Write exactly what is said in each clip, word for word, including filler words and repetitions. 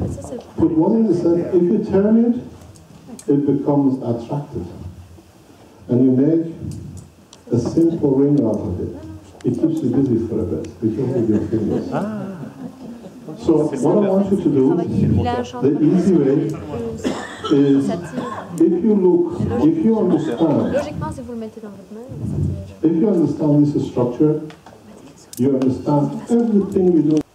Put one in the center. If you turn it, it becomes attractive. And you make a simple ring out of it. It keeps you busy for a bit because of your fingers. So what I want you to do, the easy way is, if you look, if you understand, if you understand this structure, you understand everything we do.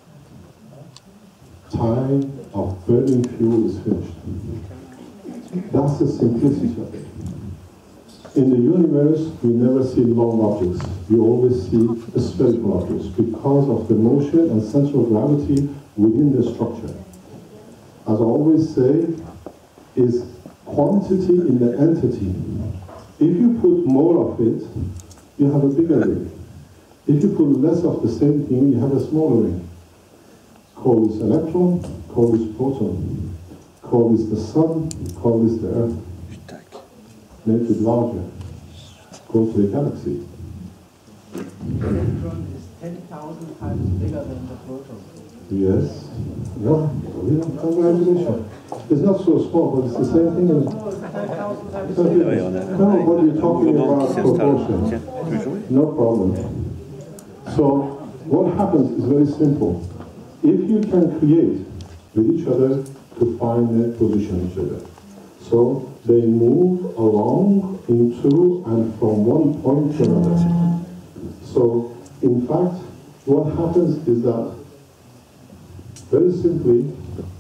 Time of burning fuel is finished. That's the simplicity of it. In the universe, we never see long objects. We always see spherical objects because of the motion and central gravity within the structure. As I always say, is quantity in the entity. If you put more of it, you have a bigger ring. If you put less of the same thing, you have a smaller ring. Call this electron, call this proton, call this the sun, call this the earth. Make it larger. Go to the galaxy. The electron is ten thousand times bigger than the proton. Yes. No, congratulations. It's not so small, but it's the same thing. As, no, but you're talking about proportions. No problem. So, what happens is very simple. If you can create with each other to find their position each other. So, they move along into and from one point to another. So, in fact, what happens is that, very simply,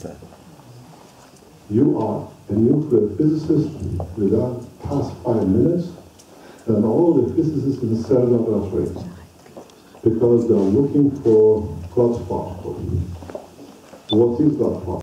you are a nuclear physicist within the past five minutes, and all the physicists in the CERN are afraid, because they are looking for God's particle. What is that particle?